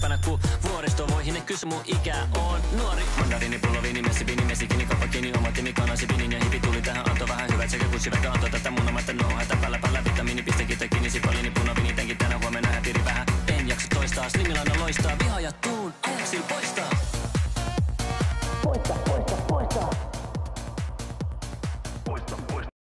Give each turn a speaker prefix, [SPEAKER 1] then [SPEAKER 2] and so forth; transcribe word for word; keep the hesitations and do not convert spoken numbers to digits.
[SPEAKER 1] ylempänä ku vuoristo. Voihin ne kysy mun ikä on nuori. Mandarini, pullo, viini, messi, viini, messi, kini, kappa, kini, oma timi, kanasi, vinin ja hipi tuli tähän, antoi vähän hyvät sekä kutsi, väkö antoi tätä munamatta, no hätä päällä päällä, vitamiini, piste, kita, kini, sipaliini, puna, vini, tänkin tänä huomenna häpiri vähän. En jaksa toistaa, slimilana loistaa, viha ja tuun, ajaksi pois.